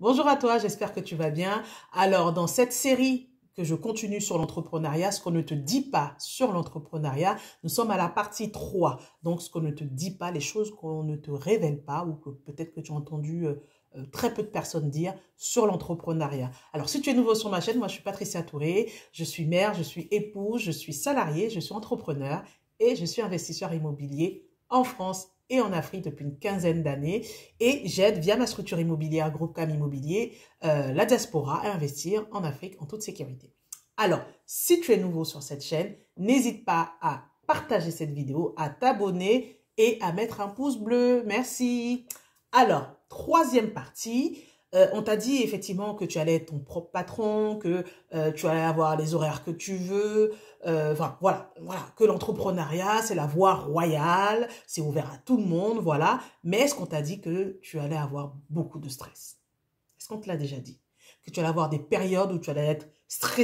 Bonjour à toi, j'espère que tu vas bien. Alors, dans cette série que je continue sur l'entrepreneuriat, ce qu'on ne te dit pas sur l'entrepreneuriat, nous sommes à la partie 3. Donc, ce qu'on ne te dit pas, les choses qu'on ne te révèle pas ou que peut-être que tu as entendu très peu de personnes dire sur l'entrepreneuriat. Alors, si tu es nouveau sur ma chaîne, moi, je suis Patricia Touré. Je suis mère, je suis épouse, je suis salariée, je suis entrepreneur et je suis investisseur immobilier en France et en Afrique depuis une quinzaine d'années. Et j'aide via ma structure immobilière Groupe Cam Immobilier la diaspora à investir en Afrique en toute sécurité. Alors, si tu es nouveau sur cette chaîne, n'hésite pas à partager cette vidéo, à t'abonner et à mettre un pouce bleu. Merci. Alors, troisième partie. On t'a dit effectivement que tu allais être ton propre patron, que tu allais avoir les horaires que tu veux. Enfin, voilà, que l'entrepreneuriat, c'est la voie royale, c'est ouvert à tout le monde, voilà. Mais est-ce qu'on t'a dit que tu allais avoir beaucoup de stress? Est-ce qu'on te l'a déjà dit? Que tu allais avoir des périodes où tu allais être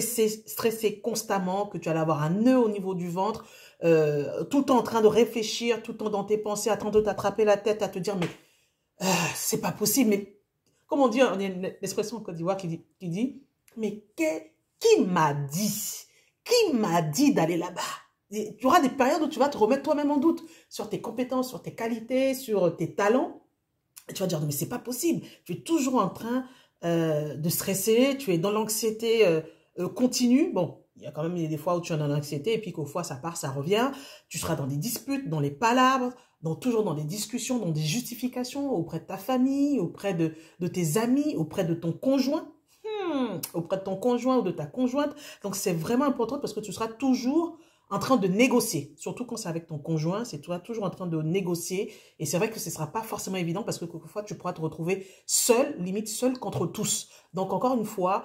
stressé constamment, que tu allais avoir un nœud au niveau du ventre, tout le temps en train de réfléchir, tout le temps dans tes pensées, à tenter de t'attraper la tête, à te dire, mais c'est pas possible, mais comme on dit, on a une expression en Côte d'Ivoire qui dit, mais qui m'a dit? Qui m'a dit d'aller là-bas? Tu auras des périodes où tu vas te remettre toi-même en doute sur tes compétences, sur tes qualités, sur tes talents. Et tu vas dire, mais c'est pas possible. Tu es toujours en train de stresser, tu es dans l'anxiété continue. Bon, il y a quand même des fois où tu es dans l'anxiété et puis qu'au fois ça part, ça revient. Tu seras dans des disputes, dans les palabres, toujours dans des discussions, dans des justifications auprès de ta famille, auprès de tes amis, auprès de ton conjoint. Auprès de ton conjoint ou de ta conjointe. Donc, c'est vraiment important parce que tu seras toujours en train de négocier. Surtout quand c'est avec ton conjoint, c'est toi toujours en train de négocier. Et c'est vrai que ce ne sera pas forcément évident parce que quelquefois, tu pourras te retrouver seul, limite seul contre tous. Donc, encore une fois,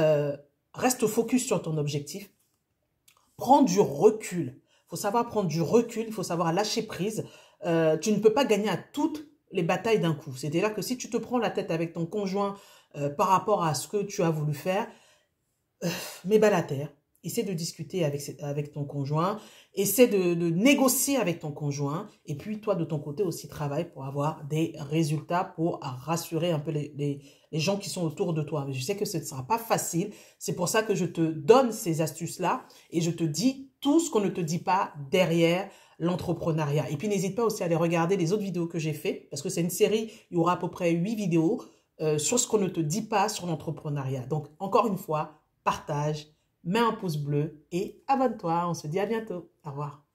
reste focus sur ton objectif. Prends du recul. Il faut savoir prendre du recul, il faut savoir lâcher prise. Tu ne peux pas gagner à toutes les batailles d'un coup. C'est-à-dire que si tu te prends la tête avec ton conjoint par rapport à ce que tu as voulu faire, mets bas la terre. Essaie de discuter avec ton conjoint. Essaie de négocier avec ton conjoint. Et puis, toi, de ton côté aussi, travaille pour avoir des résultats, pour rassurer un peu les gens qui sont autour de toi. Mais je sais que ce ne sera pas facile. C'est pour ça que je te donne ces astuces-là et je te dis tout ce qu'on ne te dit pas derrière l'entrepreneuriat. Et puis, n'hésite pas aussi à aller regarder les autres vidéos que j'ai faites parce que c'est une série, il y aura à peu près 8 vidéos sur ce qu'on ne te dit pas sur l'entrepreneuriat. Donc, encore une fois, partage, mets un pouce bleu et abonne-toi. On se dit à bientôt. Au revoir.